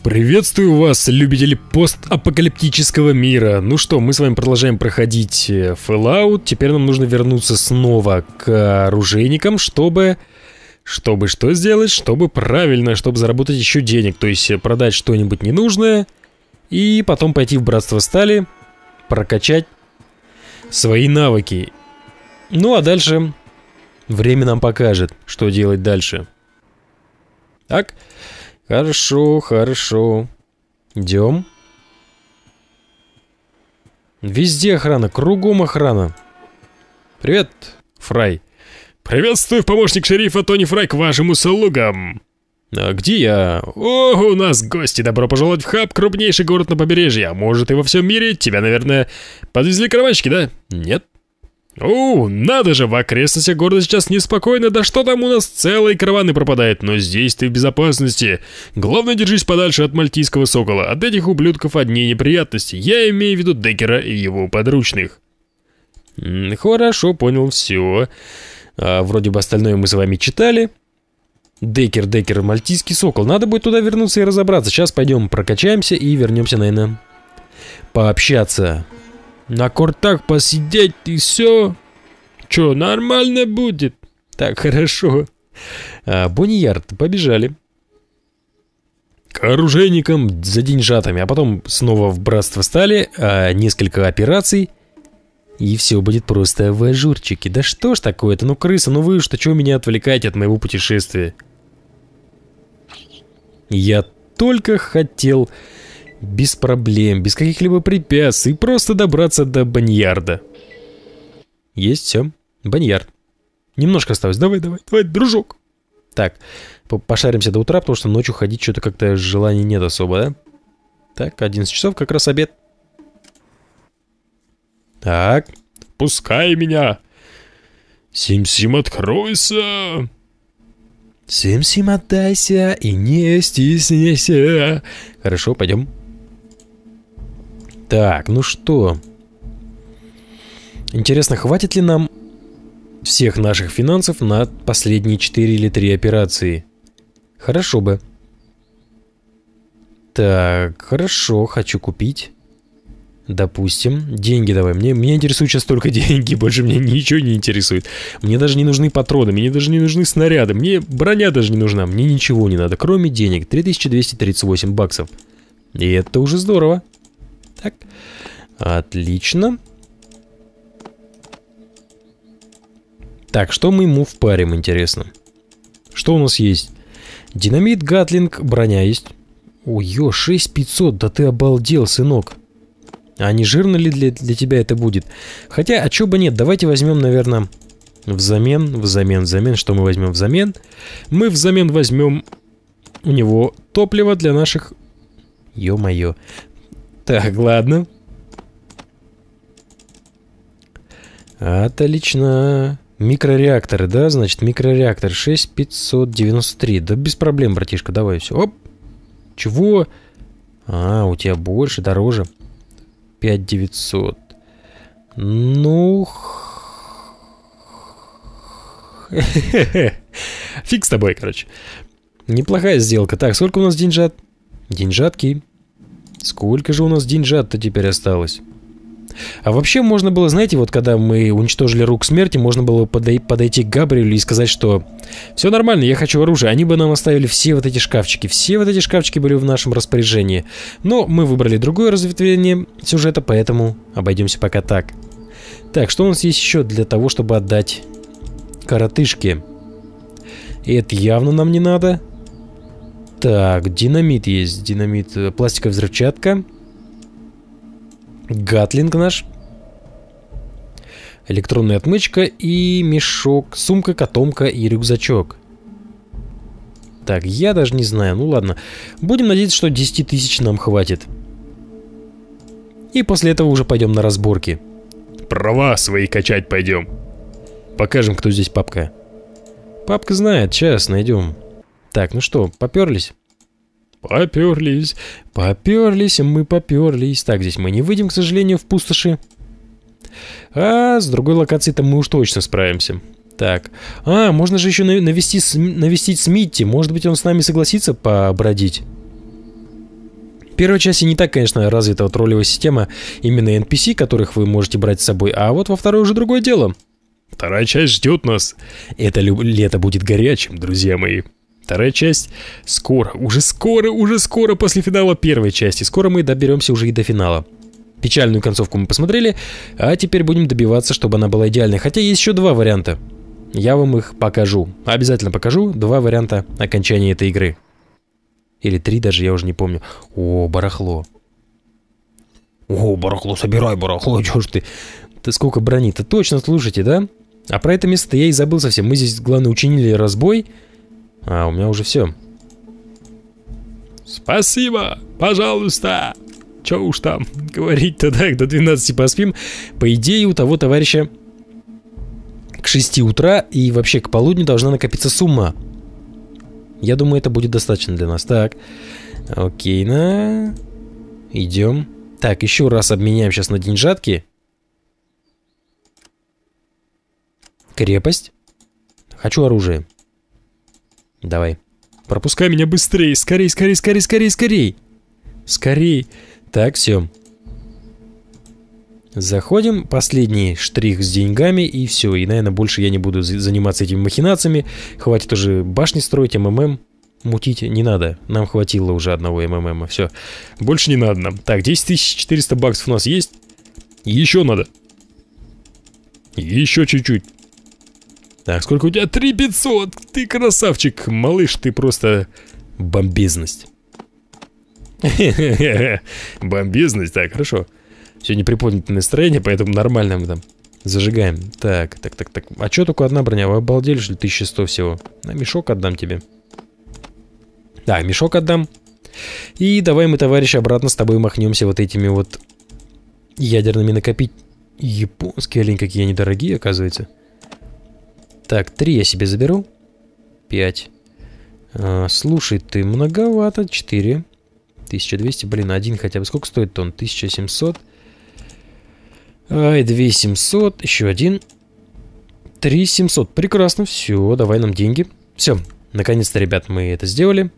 Приветствую вас, любители постапокалиптического мира. Ну что, мы с вами продолжаем проходить Fallout. Теперь нам нужно вернуться снова к оружейникам, чтобы что сделать? Чтобы правильно, чтобы заработать еще денег. То есть продать что-нибудь ненужное и потом пойти в Братство Стали, прокачать свои навыки. Ну а дальше время нам покажет, что делать дальше. Так, хорошо. Идем. Везде охрана, кругом охрана. Привет, Фрай. Приветствую, помощник шерифа Тони Фрай, к вашим услугам. А где я? О, у нас гости, добро пожаловать в Хаб, крупнейший город на побережье. А может и во всем мире? Тебя, наверное, подвезли караванщики, да? Нет. О, надо же, в окрестностях города сейчас неспокойно, да что там у нас, целые караваны пропадают, но здесь ты в безопасности. Главное, держись подальше от мальтийского сокола, от этих ублюдков одни неприятности, я имею в виду Деккера и его подручных. Хорошо, понял, все. Вроде бы остальное мы с вами читали. Деккер, мальтийский сокол, надо будет туда вернуться и разобраться. Сейчас пойдем прокачаемся и вернемся, наверное, пообщаться. На кортах посидеть и все. Че, нормально будет? Так, хорошо. Бонни-Ярд, побежали. К оружейникам за деньжатами, а потом снова в Братство Стали, несколько операций. И все будет просто в ажурчике. Да что ж такое-то, ну крыса, ну вы что меня отвлекаете от моего путешествия? Я только хотел... без проблем, без каких-либо препятствий, просто добраться до Бонни-Ярда. Есть, все, Бонни-Ярд. Немножко осталось, давай, дружок. Так, пошаримся до утра, потому что ночью ходить что-то как-то желания нет особо, да? Так, 11 часов, как раз обед. Так, пускай меня. Сим-Сим, откройся. Сим-Сим, отдайся и не стесняйся. Хорошо, пойдем. Так, ну что? Интересно, хватит ли нам всех наших финансов на последние 4 или 3 операции? Хорошо бы. Так, хорошо, хочу купить. Допустим, деньги давай. Меня интересуют сейчас только деньги, больше меня ничего не интересует. Мне даже не нужны патроны, мне даже не нужны снаряды, мне броня даже не нужна, мне ничего не надо, кроме денег. 3238 баксов. И это уже здорово. Так, отлично. Так, что мы ему впарим, интересно? Что у нас есть? Динамит, гатлинг, броня есть. Ой, 6500, да ты обалдел, сынок. А не жирно ли для тебя это будет? Хотя, а чё бы нет, давайте возьмем, наверное, взамен. Что мы возьмем взамен? Мы взамен возьмем у него топливо для наших... Ё-моё. Так, ладно. Отлично. Микрореакторы, да? Значит, микрореактор 6593. Да без проблем, братишка, давай все. Оп. Чего? А, у тебя больше, дороже. 5900. Ну... Фиг с тобой, короче. Неплохая сделка. Так, сколько у нас деньжат? Деньжатки. Сколько же у нас деньжат-то теперь осталось? А вообще можно было, знаете, вот когда мы уничтожили Рук Смерти, можно было подойти к Габриэлю и сказать, что все нормально, я хочу оружие. Они бы нам оставили все вот эти шкафчики. Все вот эти шкафчики были в нашем распоряжении. Но мы выбрали другое разветвление сюжета, поэтому обойдемся пока так. Так, что у нас есть еще для того, чтобы отдать коротышке? И это явно нам не надо. Так, динамит есть. Динамит, пластиковая взрывчатка. Гатлинг наш. Электронная отмычка и мешок, сумка, котомка и рюкзачок. Так, я даже не знаю. Ну ладно. Будем надеяться, что 10 тысяч нам хватит. И после этого уже пойдем на разборки. Права свои качать пойдем. Покажем, кто здесь папка. Папка знает, сейчас найдем. Так, ну что, поперлись? Поперлись. Мы поперлись. Так, здесь мы не выйдем, к сожалению, в пустоши. А с другой локацией-то мы уж точно справимся. Так, можно же еще навестить Смитти. Может быть, он с нами согласится побродить? первой части не так, конечно, развита вот ролевая система, именно NPC, которых вы можете брать с собой, а вот во второй уже другое дело. Вторая часть ждет нас. Это лето будет горячим, друзья мои. Вторая часть скоро, уже скоро после финала первой части. Скоро мы доберемся уже и до финала. Печальную концовку мы посмотрели, а теперь будем добиваться, чтобы она была идеальной. Хотя есть еще два варианта. Я вам их покажу. Обязательно покажу. Два варианта окончания этой игры. Или три даже, я уже не помню. О, барахло. О, барахло, собирай барахло. Чё ж ты? Ты сколько брони-то? Точно, слушайте, да? А про это место я и забыл совсем. Мы здесь, главное, учинили разбой. А, у меня уже все. Спасибо, пожалуйста. Че уж там говорить-то, так, до 12 поспим. По идее, у того товарища к 6 утра и вообще к полудню должна накопиться сумма. Я думаю, это будет достаточно для нас. Так, окей, идем. Так, еще раз обменяем сейчас на деньжатки. Крепость. Хочу оружие. Давай. Пропускай меня быстрее. Скорей, скорей, скорей, скорей, скорей. Скорей. Так, все. Заходим. Последний штрих с деньгами. И все. И, наверное, больше я не буду заниматься этими махинациями. Хватит уже башни строить, МММ мутить не надо. Нам хватило уже одного МММа. Все. Больше не надо нам. Так, 10 400 баксов у нас есть. Еще надо. Еще чуть-чуть. Так, сколько у тебя? 3500! Ты красавчик, малыш, ты просто... Бомбезность. Бомбезность, так, хорошо. Сегодня приподнятое настроение, поэтому нормально мы там зажигаем. Так. А что только одна броня? Вы обалдели, что ли? 1100 всего. На мешок отдам тебе. Да, мешок отдам. И давай мы, товарищ, обратно с тобой махнемся вот этими вот ядерными накопить. Японские олени, какие они дорогие, оказывается. Так, 3 я себе заберу. 5. Слушай, ты многовато. 4. 1200, блин, один хотя бы. Сколько стоит тон? 1700. Ай, 2700. Еще один. 3700. Прекрасно, все, давай нам деньги. Все, наконец-то, ребят, мы это сделали.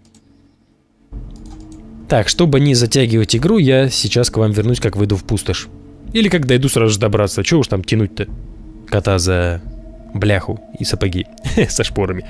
Так, чтобы не затягивать игру, я сейчас к вам вернусь, как выйду в пустошь. Или как дойду сразу же добраться. Чего уж там тянуть-то? Кота за бляху и сапоги со шпорами.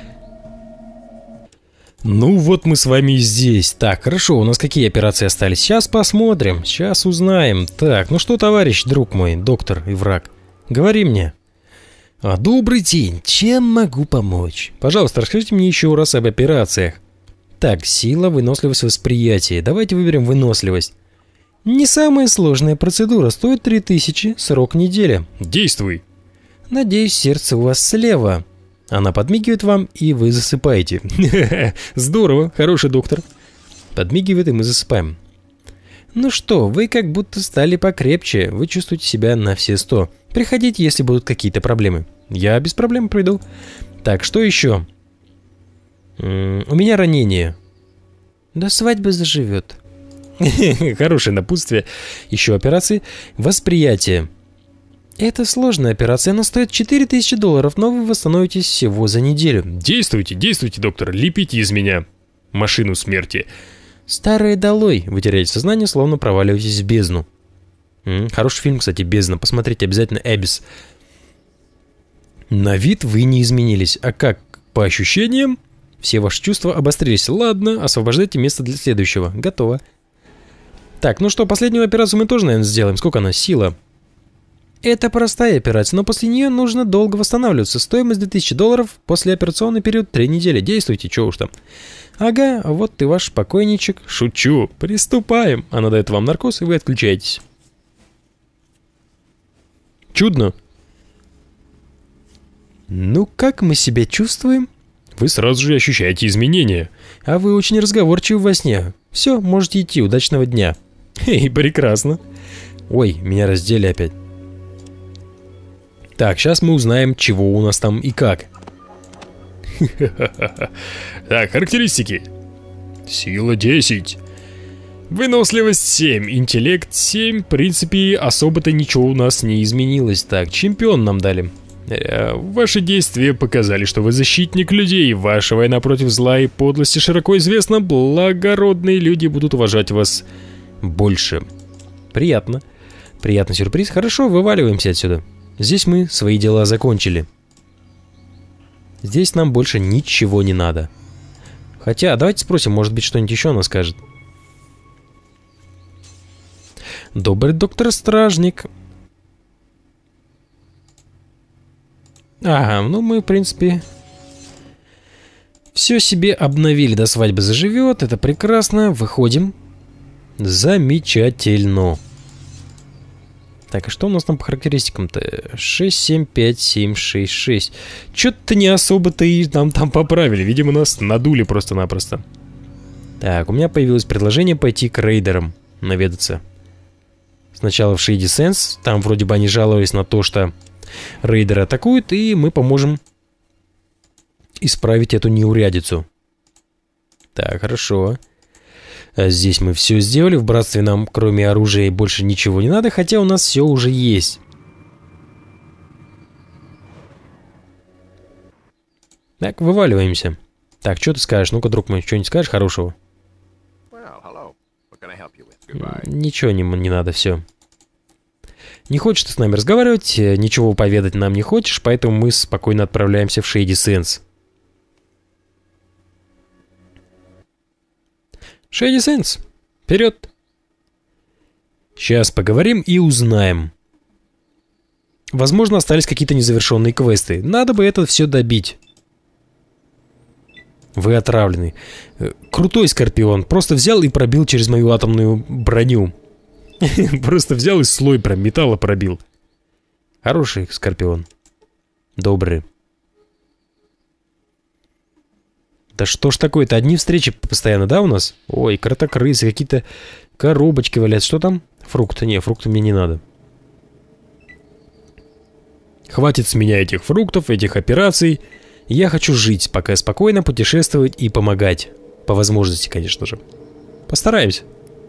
Ну вот мы с вами здесь. Так, хорошо, у нас какие операции остались? Сейчас посмотрим, сейчас узнаем. Так, ну что, товарищ, друг мой, доктор и враг, говори мне. Добрый день, чем могу помочь? Пожалуйста, расскажите мне еще раз об операциях. Так, сила, выносливость, восприятие. Давайте выберем выносливость. Не самая сложная процедура, стоит 3000, срок неделя. Действуй. Надеюсь, сердце у вас слева. Она подмигивает вам, и вы засыпаете. Здорово, хороший доктор. Подмигивает, и мы засыпаем. Ну что, вы как будто стали покрепче. Вы чувствуете себя на все 100. Приходите, если будут какие-то проблемы. Я без проблем приду. Так, что еще? У меня ранение. До свадьбы заживет. Хорошее напутствие. Еще операции. Восприятие. Это сложная операция, она стоит $4000, но вы восстановитесь всего за неделю. Действуйте, действуйте, доктор, лепите из меня машину смерти. Старое долой. Вы теряете сознание, словно проваливаетесь в бездну. Хороший фильм, кстати, «Бездна». Посмотрите обязательно, Эбис. На вид вы не изменились. А как по ощущениям? Все ваши чувства обострились. Ладно, освобождайте место для следующего. Готово. Так, ну что, последнюю операцию мы тоже, наверное, сделаем. Сколько она? Сила. Это простая операция, но после нее нужно долго восстанавливаться. Стоимость $2000, послеоперационный период 3 недели. Действуйте, что уж там. Ага, вот ты ваш покойничек. Шучу. Приступаем. Она дает вам наркоз, и вы отключаетесь. Чудно. Ну, как мы себя чувствуем? Вы сразу же ощущаете изменения. А вы очень разговорчивы во сне. Все, можете идти. Удачного дня. Эй, прекрасно. Ой, меня раздели опять. Так, сейчас мы узнаем, чего у нас там и как. Так, характеристики. Сила 10. Выносливость 7. Интеллект 7. В принципе, особо-то ничего у нас не изменилось. Так, чемпион нам дали. Ваши действия показали, что вы защитник людей. Ваша война против зла и подлости широко известна. Благородные люди будут уважать вас больше. Приятно. Приятный сюрприз. Хорошо, вываливаемся отсюда. Здесь мы свои дела закончили. Здесь нам больше ничего не надо. Хотя, давайте спросим, может быть, что-нибудь еще она скажет. Добрый доктор-стражник. Ага, ну мы, в принципе, все себе обновили. До свадьбы заживет, это прекрасно. Выходим. Замечательно. Так, а что у нас там по характеристикам-то? 6, 7, 5, 7, 6, 6. Чё-то не особо-то и нам там поправили. Видимо, нас надули просто-напросто. Так, у меня появилось предложение пойти к рейдерам наведаться. Сначала в Shady Sands. Там вроде бы они жаловались на то, что рейдеры атакуют, и мы поможем исправить эту неурядицу. Так, хорошо. Здесь мы все сделали. В братстве нам, кроме оружия, больше ничего не надо, хотя у нас все уже есть. Так, вываливаемся. Так, что ты скажешь? Ну-ка, друг мой, что-нибудь скажешь хорошего? Ничего не надо, все. Не хочешь ты с нами разговаривать, ничего поведать нам не хочешь, поэтому мы спокойно отправляемся в Shady Sands. Shady Sands, вперед! Сейчас поговорим и узнаем. Возможно, остались какие-то незавершенные квесты. Надо бы это все добить. Вы отравлены. Крутой Скорпион. Просто взял и пробил через мою атомную броню. Просто взял и слой прям металла пробил. Хороший Скорпион. Добрый. Да что ж такое-то? Одни встречи постоянно, да, у нас? Ой, кротокрысы, какие-то коробочки валяются. Что там? Фрукты. Не, фрукты мне не надо. Хватит с меня этих фруктов, этих операций. Я хочу жить, пока спокойно путешествовать и помогать. По возможности, конечно же. Постараемся.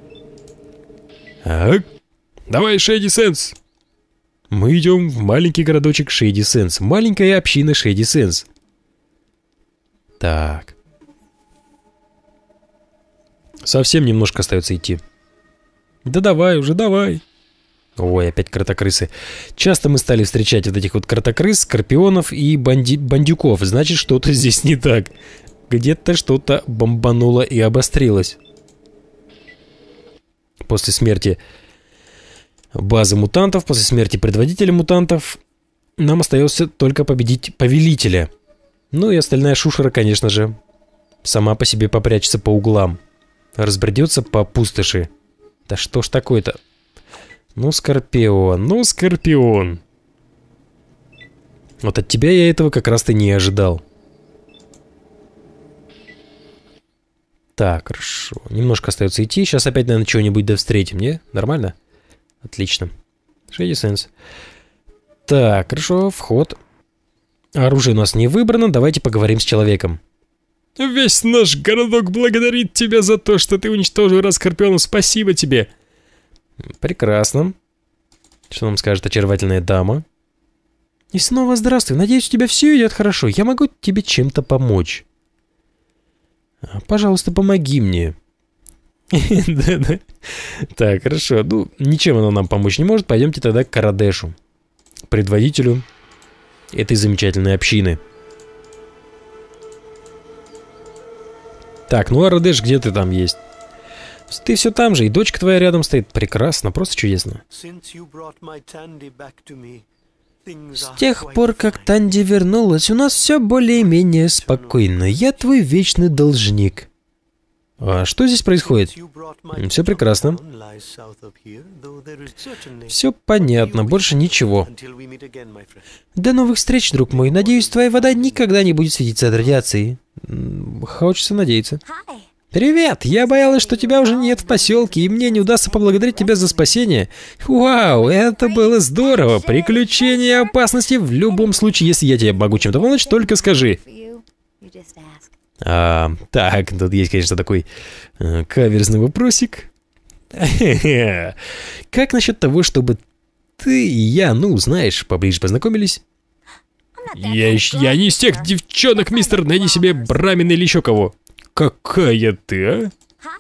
Так, давай, Shady Sands. Мы идем в маленький городочек Shady Sands. Маленькая община Shady Sands. Так. Совсем немножко остается идти. Да давай уже, давай. Ой, опять кротокрысы. Часто мы стали встречать вот этих вот кротокрыс, скорпионов и бандюков. Значит, что-то здесь не так. Где-то что-то бомбануло и обострилось. После смерти базы мутантов, после смерти предводителя мутантов, нам остается только победить повелителя. Ну и остальная шушера, конечно же, сама по себе попрячется по углам. Разбредется по пустоши. Да что ж такое-то? Ну, Скорпион, ну, Скорпион. Вот от тебя я этого как раз-то не ожидал. Так, хорошо. Немножко остается идти. Сейчас опять, наверное, чего-нибудь да встретим, не? Нормально? Отлично. Shady Sands. Так, хорошо, вход. Оружие у нас не выбрано. Давайте поговорим с человеком. Весь наш городок благодарит тебя за то, что ты уничтожил раз Скорпионов. Спасибо тебе. Прекрасно. Что нам скажет очаровательная дама? И снова здравствуй. Надеюсь, у тебя все идет хорошо. Я могу тебе чем-то помочь. Пожалуйста, помоги мне. Да-да. Так, хорошо. Ну, ничем она нам помочь не может. Пойдемте тогда к Карадешу, предводителю этой замечательной общины. Так, ну Арадеш, где ты там есть? Ты все там же, и дочка твоя рядом стоит. Прекрасно, просто чудесно. С тех пор, как Танди вернулась, у нас все более-менее спокойно. Я твой вечный должник. А что здесь происходит? Все прекрасно. Все понятно, больше ничего. До новых встреч, друг мой. Надеюсь, твоя вода никогда не будет светиться от радиации. Хочется надеяться. Привет! Я боялась, что тебя уже нет в поселке, и мне не удастся поблагодарить тебя за спасение. Вау, это было здорово! Приключения и опасности в любом случае, если я тебе могу чем-то помочь, только скажи. Так, тут есть, конечно, такой каверзный вопросик. Как насчет того, чтобы ты и я, ну, знаешь, поближе познакомились? Я не из тех девчонок, мистер, найди себе брамин или еще кого. Какая ты, а?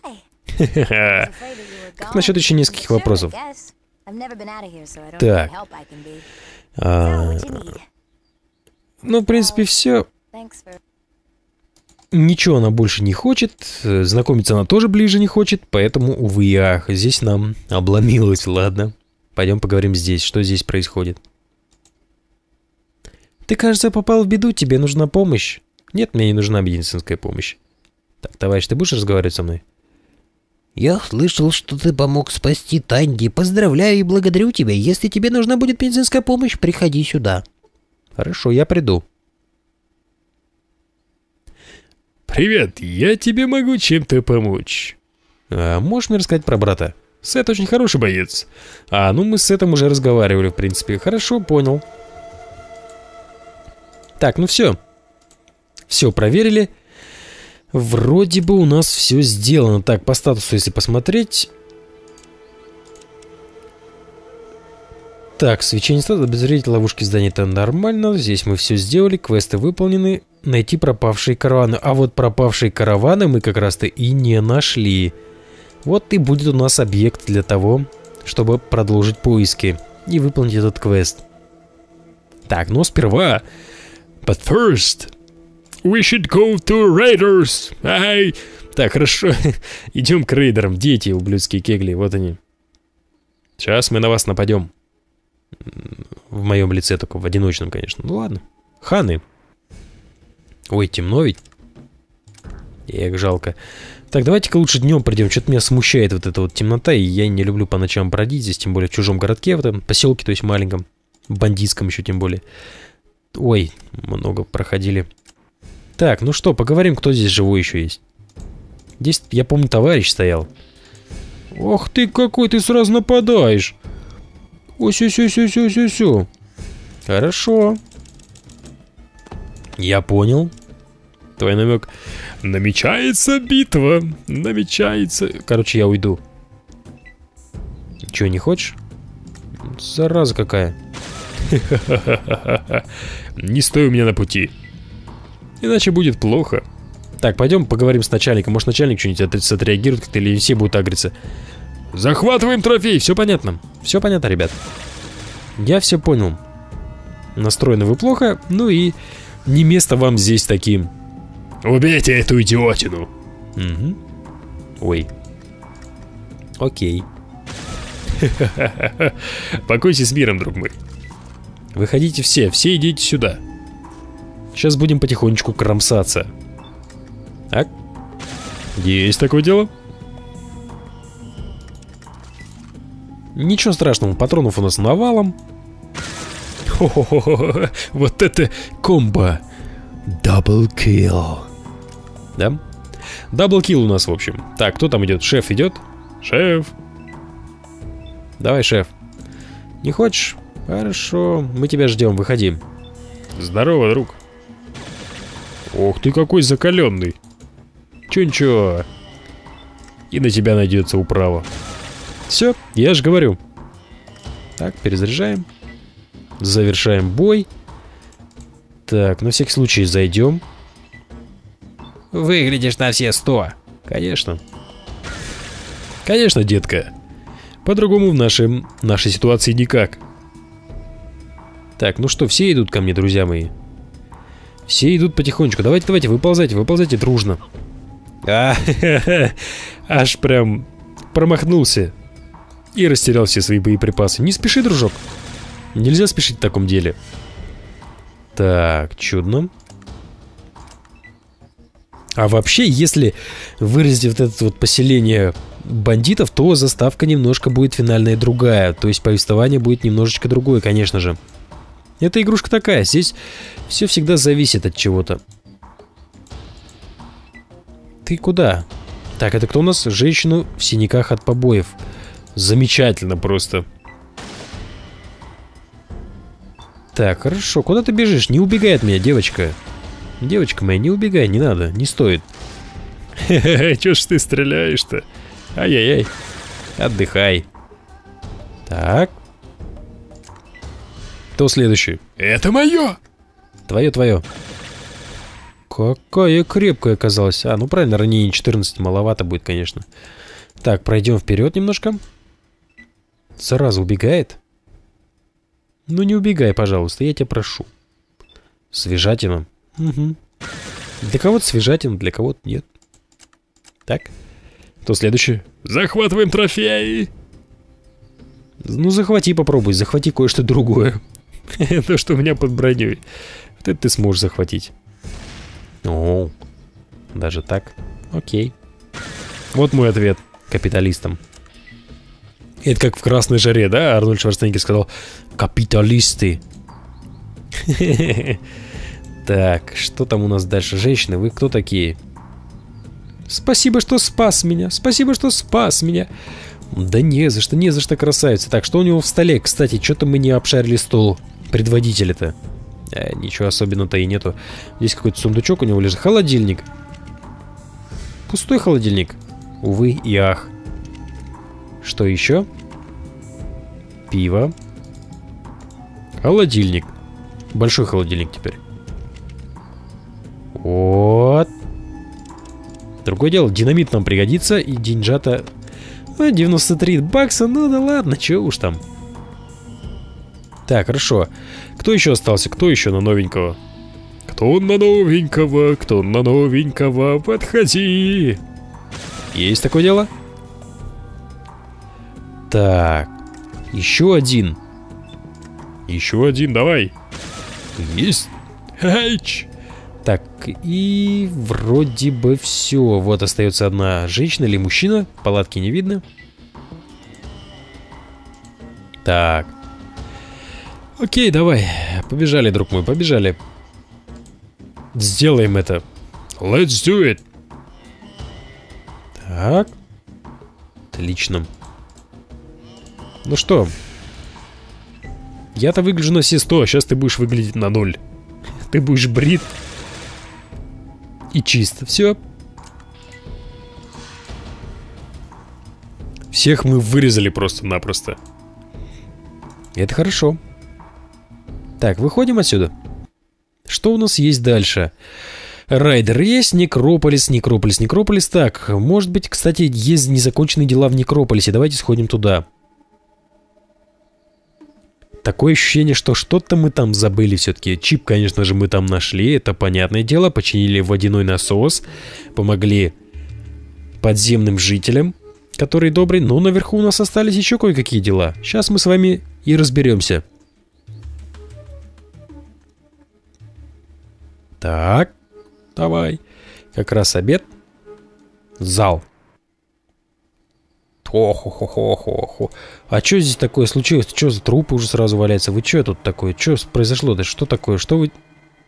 Как насчет еще нескольких вопросов? Так. Ну, в принципе, все. Ничего она больше не хочет. Знакомиться она тоже ближе не хочет. Поэтому, увы и ах, здесь нам обломилось. Ладно, пойдем поговорим здесь. Что здесь происходит? Ты, кажется, попал в беду. Тебе нужна помощь. Нет, мне не нужна медицинская помощь. Так, товарищ, ты будешь разговаривать со мной? Я слышал, что ты помог спасти Танди. Поздравляю и благодарю тебя. Если тебе нужна будет медицинская помощь, приходи сюда. Хорошо, я приду. Привет, я тебе могу чем-то помочь. Можешь мне рассказать про брата? Сет очень хороший боец. Ну мы с Сетом уже разговаривали, в принципе. Хорошо, понял. Так, ну все. Все проверили. Вроде бы у нас все сделано. Так, по статусу, если посмотреть. Так, свечение статуса, обезвредить ловушки здания, это нормально. Здесь мы все сделали, квесты выполнены. Найти пропавшие караваны. А вот пропавшие караваны мы как раз-то и не нашли. Вот и будет у нас объект для того, чтобы продолжить поиски и выполнить этот квест. Так, но сперва... But first, we should go to Raiders. Ай. Так, хорошо. Идем к рейдерам. Дети, ублюдские кегли, вот они. Сейчас мы на вас нападем. В моем лице, только в одиночном, конечно. Ну ладно. Ханы. Ой, темно ведь. Эх, жалко. Так, давайте-ка лучше днем придем. Что-то меня смущает вот эта вот темнота, и я не люблю по ночам бродить здесь, тем более в чужом городке, в этом поселке, то есть маленьком. Бандитском еще тем более. Ой, много проходили. Так, ну что, поговорим, кто здесь живой еще есть. Здесь, я помню, товарищ стоял. Ох ты, какой ты сразу нападаешь. Ой-сю-сю-сю-сю-сю-сю. Хорошо. Я понял. Твой намек. Намечается битва. Намечается. Короче, я уйду. Чего, не хочешь? Зараза какая. Не стой у меня на пути. Иначе будет плохо. Так, пойдем поговорим с начальником. Может, начальник что-нибудь отреагирует как-то, или все будут агриться. Захватываем трофей. Все понятно. Все понятно, ребят. Я все понял. Настроены вы плохо. Ну и не место вам здесь таким. Убейте эту идиотину. Угу. Ой. Окей. Покойся с миром, друг мой. Выходите все идите сюда. Сейчас будем потихонечку кромсаться. Так? Есть такое дело? Ничего страшного, патронов у нас навалом. Хо-хо-хо, вот это комбо. Даблкилл. Да? Даблкилл у нас, в общем. Так, кто там идет? Шеф идет? Шеф. Давай, шеф. Не хочешь? Хорошо, мы тебя ждем, выходи. Здорово, друг. Ох ты какой закаленный. Чё-ничего. И на тебя найдется управа. Все, я же говорю. Так, перезаряжаем. Завершаем бой. Так, на всякий случай зайдем. Выглядишь на все 100. Конечно. Конечно, детка. По-другому в нашей ситуации никак. Так, ну что, все идут ко мне, друзья мои? Все идут потихонечку. Давайте, выползайте дружно. Аж прям промахнулся. И растерял все свои боеприпасы. Не спеши, дружок. Нельзя спешить в таком деле. Так, чудно. А вообще, если выразить вот это вот поселение бандитов, то заставка немножко будет финальная другая. То есть повествование будет немножечко другое, конечно же. Эта игрушка такая. Здесь все всегда зависит от чего-то. Ты куда? Так, это кто у нас? Женщину в синяках от побоев. Замечательно просто. Так, хорошо. Куда ты бежишь? Не убегай от меня, девочка. Девочка моя, не убегай, не надо, не стоит. Чё ж ты стреляешь-то? Ай-яй-яй. Отдыхай. Так. Кто следующий? Это мое! Твое. Какая крепкая оказалась. А, ну правильно, ранение 14. Маловато будет, конечно. Так, пройдем вперед немножко. Сразу убегает? Ну не убегай, пожалуйста, я тебя прошу. Свежатина. Угу. Для кого-то свежатина, для кого-то нет. Так. Кто следующий? Захватываем трофеи! Ну захвати, попробуй, захвати кое-что другое. То, что у меня под броней. Вот это ты сможешь захватить. О, даже так? Окей. Вот мой ответ капиталистам. Это как в «Красной жаре», да? Арнольд Шварценеггер сказал: «Капиталисты». Так, что там у нас дальше? Женщины, вы кто такие? Спасибо, что спас меня. Спасибо, что спас меня. Да не за что, красавица. Так, что у него в столе? Кстати, что-то мы не обшарили стол предводителя-то. Ничего особенного-то и нету. Здесь какой-то сундучок у него лежит. Холодильник. Пустой холодильник. Увы и ах. Что еще? Пиво. Холодильник. Большой холодильник теперь. Вот. Другое дело, динамит нам пригодится. И деньжата... 93 бакса, ну да ладно, чего уж там. Так, хорошо. Кто еще остался? Кто еще на новенького? Кто на новенького, подходи. Есть такое дело? Так, еще один. Еще один, давай. Есть. Хайч. Так, и вроде бы все. Вот остается одна женщина или мужчина. Палатки не видно. Так. Окей, давай. Побежали, друг мой, побежали. Сделаем это. Let's do it. Так. Отлично. Ну что? Я-то выгляжу на все 100, а сейчас ты будешь выглядеть на 0. Ты будешь брит. И чисто. Все. Всех мы вырезали просто-напросто. Это хорошо. Так, выходим отсюда. Что у нас есть дальше? Райдер есть, Некрополис. Так, может быть, кстати, есть незаконченные дела в Некрополисе. Давайте сходим туда. Такое ощущение, что что-то мы там забыли все-таки. Чип, конечно же, мы там нашли, это понятное дело. Починили водяной насос, помогли подземным жителям, которые добрые. Но наверху у нас остались еще кое-какие дела. Сейчас мы с вами и разберемся. Так, давай. Как раз обед. Зал. Хо-хо-хо-хо-хо-хо. А что здесь такое случилось? Что за трупы уже сразу валяются? Вы что тут такое? Что произошло? Да что такое? Что вы...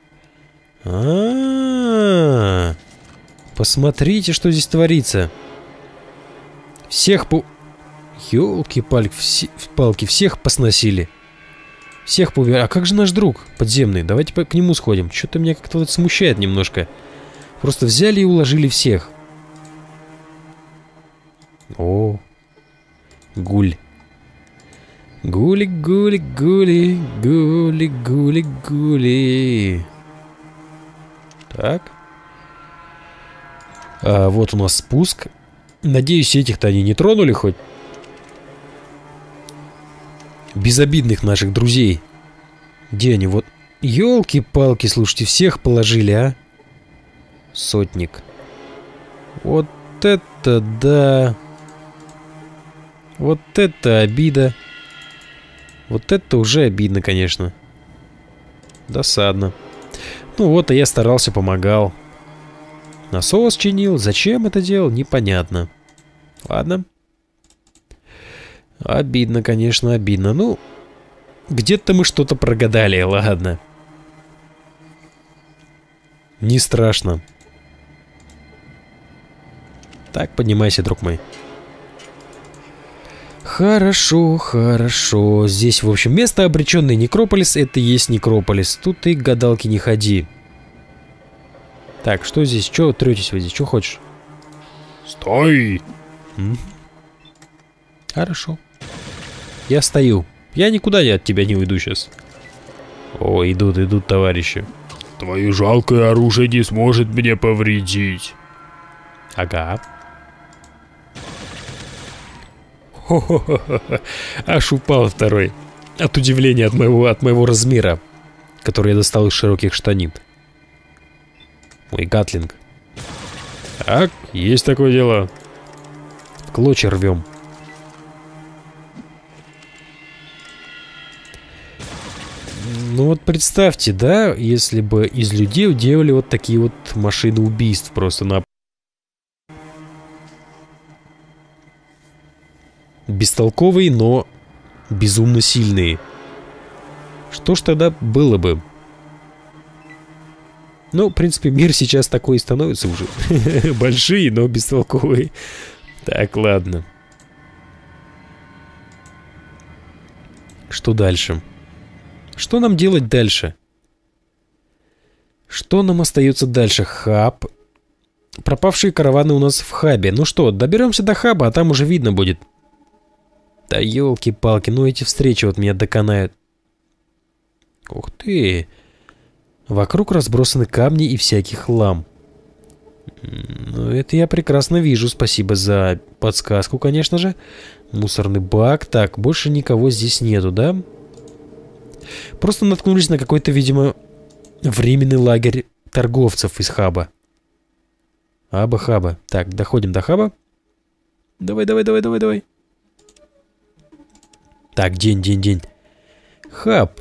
Посмотрите, что здесь творится. Всех Ёлки-палки, всех посносили. Всех поубивали. А как же наш друг подземный? Давайте к нему сходим. Что-то меня как-то вот смущает немножко. Просто взяли и уложили всех. О, гуль. Гули. Так. Вот у нас спуск. Надеюсь, этих-то они не тронули хоть. Безобидных наших друзей. Где они? Вот. Ёлки-палки, слушайте, всех положили, а? Сотник. Вот это да. Вот это обида. Вот это уже обидно, конечно. Досадно. Ну вот, а я старался, помогал. Насос чинил. Зачем это делал, непонятно. Ладно. Обидно, конечно, обидно. Ну, где-то мы что-то прогадали, ладно. Не страшно. Так, поднимайся, друг мой. Хорошо. Здесь, в общем, место обреченный Некрополис. Это и есть Некрополис. Тут ты к гадалке не ходи. Так, что здесь? Чего третесь вы здесь? Что хочешь? Стой! Хорошо. Я стою. Я никуда от тебя не уйду сейчас. О, идут товарищи. Твое жалкое оружие не сможет мне повредить. Ага. Хо-хо-хо-хо. Аж упал второй. От удивления от моего размера, который я достал из широких штанин. Ой, гатлинг. Так, есть такое дело. В клочья рвем. Ну вот представьте, да, если бы из людей делали вот такие вот машины убийств просто на... Бестолковые, но безумно сильные. Что ж тогда было бы? Ну, в принципе, мир сейчас такой и становится уже. Большие, но бестолковые. Так, ладно. Что дальше? Что нам делать дальше? Что нам остается дальше? Хаб. Пропавшие караваны у нас в хабе. Ну что, доберемся до хаба, а там уже видно будет. Да елки-палки, ну эти встречи вот меня доконают. Ух ты. Вокруг разбросаны камни и всякий хлам. Ну, это я прекрасно вижу. Спасибо за подсказку, конечно же. Мусорный бак. Так, больше никого здесь нету, да? Просто наткнулись на какой-то, видимо, временный лагерь торговцев из хаба. Хаба. Так, доходим до хаба. Давай. Так, день. Хаб.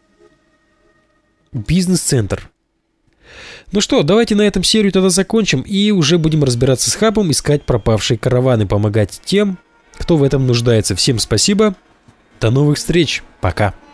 Бизнес-центр. Ну что, давайте на этом серию тогда закончим и уже будем разбираться с хабом, искать пропавшие караваны, помогать тем, кто в этом нуждается. Всем спасибо. До новых встреч. Пока.